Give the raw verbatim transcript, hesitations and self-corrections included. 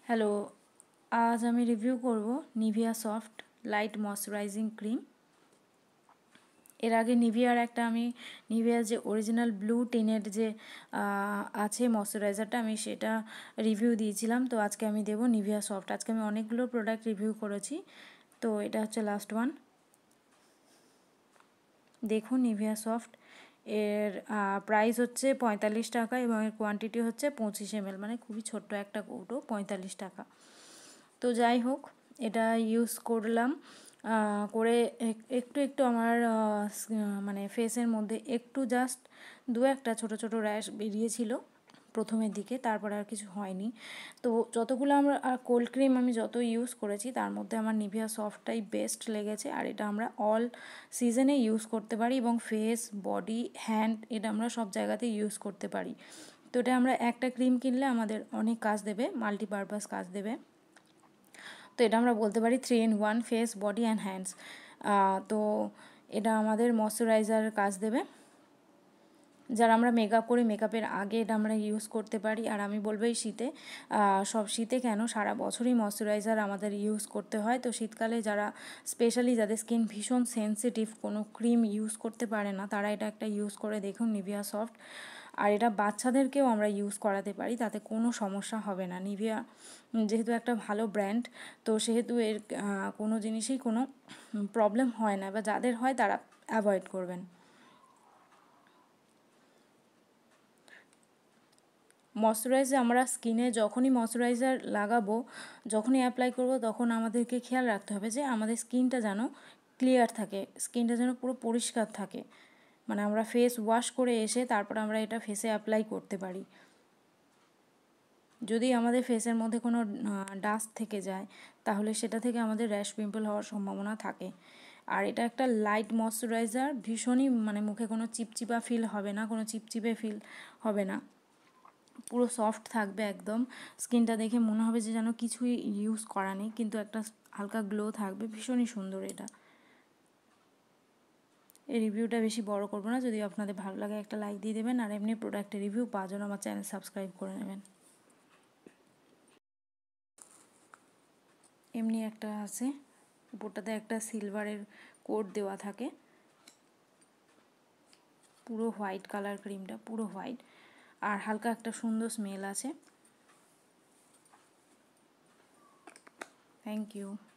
Hello, আজ আমি review করব Nivea soft light moisturising cream. এর আগে নিভিয়ার একটা আমি নিভিয়ার যে অরিজিনাল ব্লু টিনের যে আছে ময়শ্চারাইজারটা, আমি সেটা রিভিউ দিয়েছিলাম। তো আজকে আমি দেবো নিভিয়া সফট। আজকে আমি অনেকগুলো প্রোডাক্ট রিভিউ করেছি, তো এটা হচ্ছে লাস্ট ওয়ান। দেখুন নিভিয়া সফট, এর প্রাইস হচ্ছে পঁয়তাল্লিশ টাকা এবং এর কোয়ান্টিটি হচ্ছে পঁচিশ এম এল, মানে খুবই ছোট্ট একটা কৌটো, পঁয়তাল্লিশ টাকা। তো যাই হোক, এটা ইউজ করলাম, করে একটু একটু আমার মানে ফেসের মধ্যে একটু জাস্ট দু একটা ছোট ছোট র্যাশ বেরিয়েছিল প্রথমের দিকে, তারপরে আর কিছু হয়নি। তো যতগুলো আমরা কোল্ড ক্রিম আমি যত ইউজ করেছি তার মধ্যে আমার নিভিয়া সফটটাই বেস্ট লেগেছে। আর এটা আমরা অল সিজনে ইউজ করতে পারি এবং ফেস, বডি, হ্যান্ড, এটা আমরা সব জায়গাতে ইউজ করতে পারি। তো এটা আমরা একটা ক্রিম কিনলে আমাদের অনেক কাজ দেবে, মাল্টিপারপাস কাজ দেবে। তো এটা আমরা বলতে পারি three in one, face, body and hands. তো এটা আমাদের ময়শ্চারাইজারের কাজ দেবে। যারা আমরা মেকআপ করি, মেকআপের আগে এটা আমরা ইউজ করতে পারি। আর আমি বলবো এই শীতে, সব শীতে কেন, সারা বছরই ময়শ্চারাইজার আমাদের ইউজ করতে হয়। তো শীতকালে যারা স্পেশালি যাদের স্কিন ভীষণ সেন্সিটিভ, কোনো ক্রিম ইউজ করতে পারে না, তারা এটা একটা ইউজ করে দেখুন, নিভিয়া সফট। আর এটা বাচ্চাদেরকেও আমরা ইউজ করাতে পারি, তাতে কোনো সমস্যা হবে না। নিভিয়া যেহেতু একটা ভালো ব্র্যান্ড, তো সেহেতু এর কোনো জিনিসেই কোনো প্রবলেম হয় না, বা যাদের হয় তারা অ্যাভয়েড করবেন। ময়শ্চারাইজার আমরা স্কিনে যখনই ময়শ্চারাইজার লাগাবো, যখনই অ্যাপ্লাই করব, তখন আমাদেরকে খেয়াল রাখতে হবে যে আমাদের স্কিনটা যেন ক্লিয়ার থাকে, স্কিনটা যেন পুরো পরিষ্কার থাকে। মানে আমরা ফেস ওয়াশ করে এসে তারপর আমরা এটা ফেসে অ্যাপ্লাই করতে পারি। যদি আমাদের ফেসের মধ্যে কোনো ডাস্ট থেকে যায়, তাহলে সেটা থেকে আমাদের র্যাশ, পিম্পল হওয়ার সম্ভাবনা থাকে। আর এটা একটা লাইট ময়শ্চারাইজার, ভীষণই মানে মুখে কোনো চিপচিপা ফিল হবে না, কোনো চিপচিপে ফিল হবে না, পুরো সফট থাকবে একদম। স্কিনটা দেখে মনে হবে যে যেন কিছুই ইউজ করা নেই, কিন্তু একটা হালকা গ্লো থাকবে, ভীষণই সুন্দর এটা। এই রিভিউটা বেশি বড় করবো না, যদি আপনাদের ভালো লাগে একটা লাইক দিয়ে দেবেন, আর এমনি প্রোডাক্টের রিভিউ পাওয়ার জন্য আমার চ্যানেল সাবস্ক্রাইব করে নেবেন। এমনি একটা আছে, উপরটাতে একটা সিলভারের কোট দেওয়া থাকে, পুরো হোয়াইট কালার ক্রিমটা, পুরো হোয়াইট, আর হালকা একটা সুন্দর স্মেল আছে। Thank you.